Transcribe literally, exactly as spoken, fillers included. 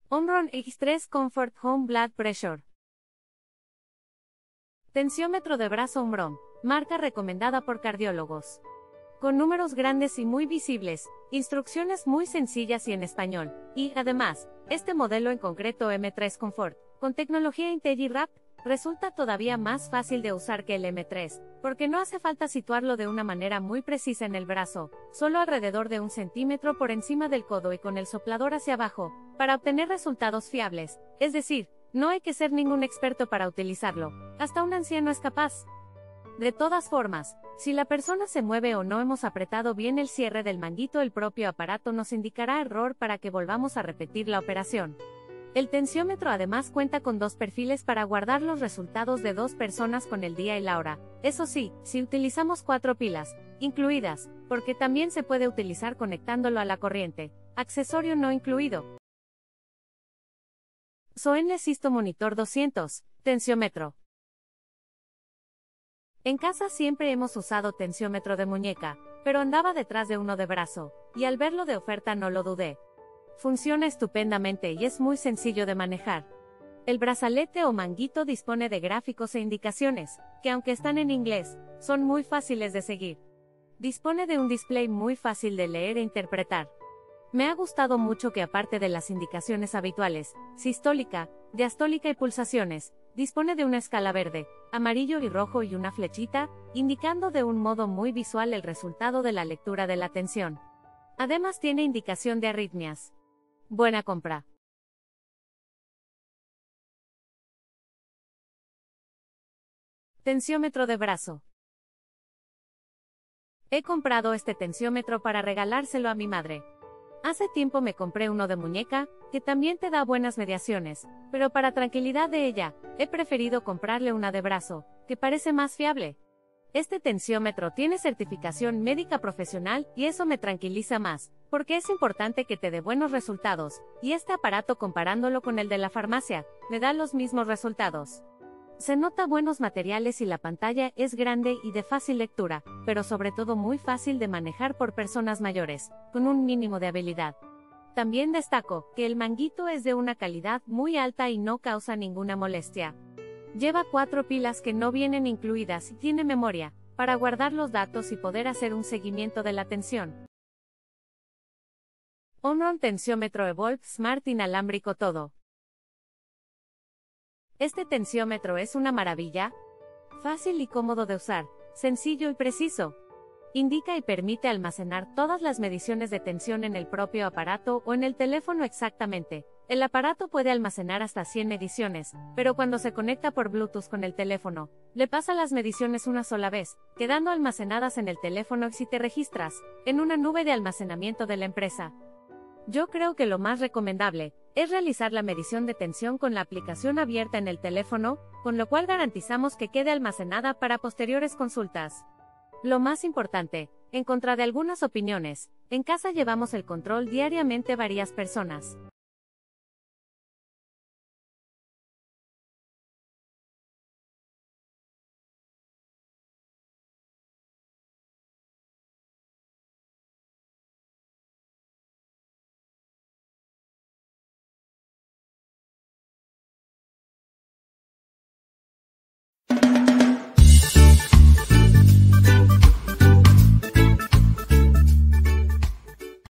Omron X tres Comfort Home Blood Pressure. Tensiómetro de brazo Omron, marca recomendada por cardiólogos. Con números grandes y muy visibles, instrucciones muy sencillas y en español, y, además, este modelo en concreto M tres Comfort, con tecnología IntelliWrap, resulta todavía más fácil de usar que el M tres, porque no hace falta situarlo de una manera muy precisa en el brazo, solo alrededor de un centímetro por encima del codo y con el soplador hacia abajo, para obtener resultados fiables, es decir, no hay que ser ningún experto para utilizarlo, hasta un anciano es capaz. De todas formas, si la persona se mueve o no hemos apretado bien el cierre del manguito, el propio aparato nos indicará error para que volvamos a repetir la operación. El tensiómetro además cuenta con dos perfiles para guardar los resultados de dos personas con el día y la hora, eso sí, si utilizamos cuatro pilas, incluidas, porque también se puede utilizar conectándolo a la corriente, accesorio no incluido. Soene Sisto Monitor doscientos, tensiómetro. En casa siempre hemos usado tensiómetro de muñeca, pero andaba detrás de uno de brazo, y al verlo de oferta no lo dudé. Funciona estupendamente y es muy sencillo de manejar. El brazalete o manguito dispone de gráficos e indicaciones, que aunque están en inglés, son muy fáciles de seguir. Dispone de un display muy fácil de leer e interpretar. Me ha gustado mucho que aparte de las indicaciones habituales, sistólica, diastólica y pulsaciones, dispone de una escala verde, amarillo y rojo y una flechita, indicando de un modo muy visual el resultado de la lectura de la tensión. Además tiene indicación de arritmias. Buena compra. Tensiómetro de brazo. He comprado este tensiómetro para regalárselo a mi madre. Hace tiempo me compré uno de muñeca, que también te da buenas mediaciones, pero para tranquilidad de ella, he preferido comprarle una de brazo, que parece más fiable. Este tensiómetro tiene certificación médica profesional y eso me tranquiliza más, porque es importante que te dé buenos resultados, y este aparato comparándolo con el de la farmacia, me da los mismos resultados. Se nota buenos materiales y la pantalla es grande y de fácil lectura, pero sobre todo muy fácil de manejar por personas mayores, con un mínimo de habilidad. También destaco que el manguito es de una calidad muy alta y no causa ninguna molestia. Lleva cuatro pilas que no vienen incluidas y tiene memoria, para guardar los datos y poder hacer un seguimiento de la tensión. Omron Tensiómetro Evolve Smart Inalámbrico Todo. Este tensiómetro es una maravilla, fácil y cómodo de usar, sencillo y preciso. Indica y permite almacenar todas las mediciones de tensión en el propio aparato o en el teléfono exactamente. El aparato puede almacenar hasta cien mediciones, pero cuando se conecta por Bluetooth con el teléfono, le pasa las mediciones una sola vez, quedando almacenadas en el teléfono si te registras, en una nube de almacenamiento de la empresa. Yo creo que lo más recomendable es realizar la medición de tensión con la aplicación abierta en el teléfono, con lo cual garantizamos que quede almacenada para posteriores consultas. Lo más importante, en contra de algunas opiniones, en casa llevamos el control diariamente varias personas.